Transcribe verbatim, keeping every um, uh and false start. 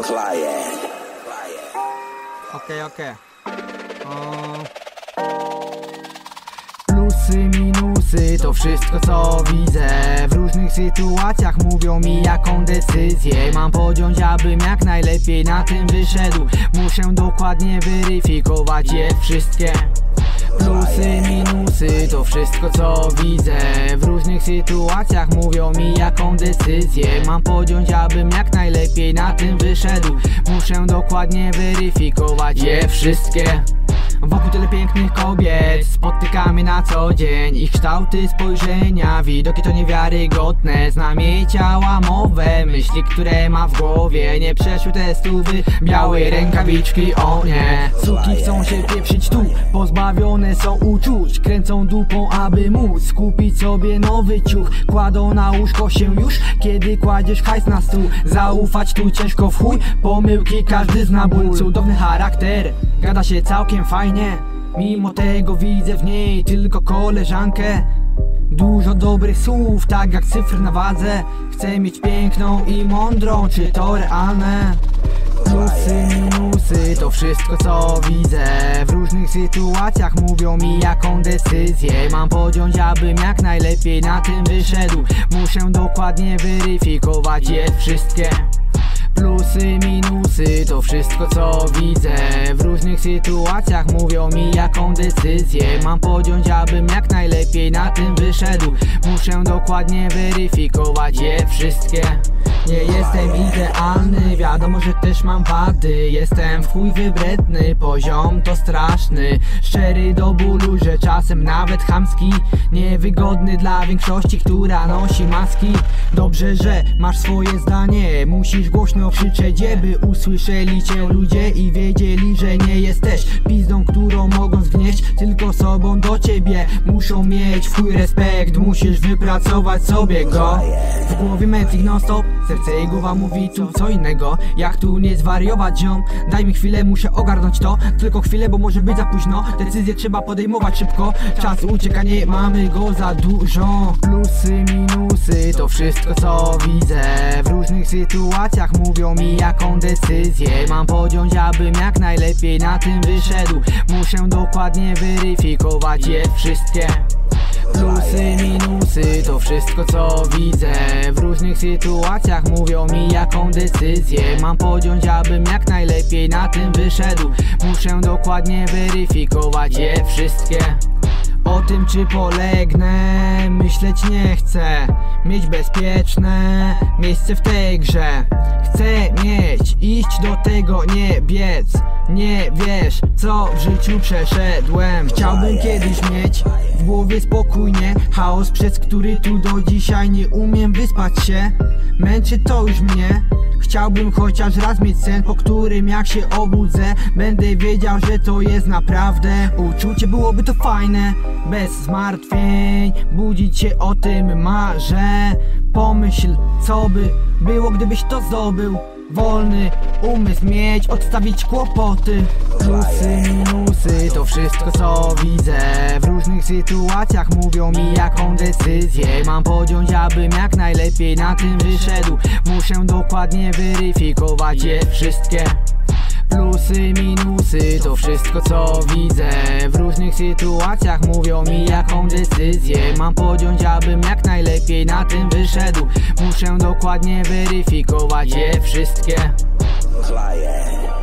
Okej, okej. Plusy, minusy, to wszystko co widzę. W różnych sytuacjach mówią mi jaką decyzję mam podjąć, abym jak najlepiej na tym wyszedł. Muszę dokładnie weryfikować je wszystkie. Plusy, minusy, to wszystko co widzę. W różnych sytuacjach mówią mi jaką decyzję mam podjąć, abym jak najlepiej na tym wyszedł. Muszę dokładnie weryfikować je wszystkie. Wokół tyle pięknych kobiet, spotykamy na co dzień. Ich kształty, spojrzenia, widoki to niewiarygodne. Znam jej ciała, mowę, myśli, które ma w głowie. Nie przeszły testówy, białej rękawiczki, o nie. Suki chcą się pieprzyć tu, pozbawione są uczuć. Kręcą dupą, aby móc kupić sobie nowy ciuch. Kładą na łóżko się już, kiedy kładziesz hajs na stół. Zaufać tu ciężko w chuj, pomyłki każdy zna ból. Cudowny charakter, gada się całkiem fajnie. Mimo tego widzę w niej tylko koleżankę. Dużo dobrych słów, tak jak cyfr na wadze. Chcę mieć piękną i mądrą, czy to realne? Plusy, minusy, to wszystko co widzę. W różnych sytuacjach mówią mi jaką decyzję mam podjąć, abym jak najlepiej na tym wyszedł. Muszę dokładnie weryfikować je wszystkie. Plusy, minusy, to wszystko co widzę. W różnych sytuacjach mówią mi jaką decyzję mam podjąć, abym jak najlepiej na tym wyszedł. Muszę dokładnie weryfikować je wszystkie. Nie jestem idealny, wiadomo, że też mam wady. Jestem w chuj wybredny, poziom to straszny. Szczery do bólu, że czasem nawet chamski. Niewygodny dla większości, która nosi maski. Dobrze, że masz swoje zdanie, musisz głośno krzyczeć, żeby usłyszeli cię ludzie i wiedzieli, że nie jesteś pizdą, którą mogą zgnieść, tylko sobą do ciebie. Muszą mieć w chuj respekt, musisz wypracować sobie go. W głowie mętlik non stop, serce i głowa mówi tu co innego. Jak tu nie zwariować ziom? Daj mi chwilę, muszę ogarnąć to. Tylko chwilę, bo może być za późno. Decyzję trzeba podejmować szybko. Czas ucieka, nie mamy go za dużo. Plusy, minusy, to wszystko co widzę. W różnych sytuacjach mówią mi jaką decyzję mam podjąć, abym jak najlepiej na tym wyszedł. Muszę dokładnie weryfikować je wszystkie. Plusy, minusy, to wszystko co widzę. W różnych sytuacjach mówią mi jaką decyzję mam podjąć, abym jak najlepiej na tym wyszedł. Muszę dokładnie weryfikować je wszystkie. O tym czy polegnę, myśleć nie chcę. Mieć bezpieczne miejsce w tej grze. Chcę mieć, iść do tego, nie biec. Nie wiesz co w życiu przeszedłem. Chciałbym kiedyś mieć w głowie spokojnie chaos, przez który tu do dzisiaj nie umiem wyspać się. Męczy to już mnie. Chciałbym chociaż raz mieć sen, po którym jak się obudzę będę wiedział, że to jest naprawdę uczucie. Byłoby to fajne, bez zmartwień, budzić się o tym marzę. Pomyśl co by było, gdybyś to zdobył. Wolny umysł mieć, odstawić kłopoty. Plusy, minusy, to wszystko co widzę. W różnych sytuacjach mówią mi jaką decyzję mam podjąć, abym jak najlepiej na tym wyszedł. Muszę dokładnie weryfikować je wszystkie. Plusy, minusy, to wszystko co widzę. W różnych sytuacjach mówią mi jaką decyzję mam podjąć, abym jak najlepiej na tym wyszedł. Muszę dokładnie weryfikować je wszystkie.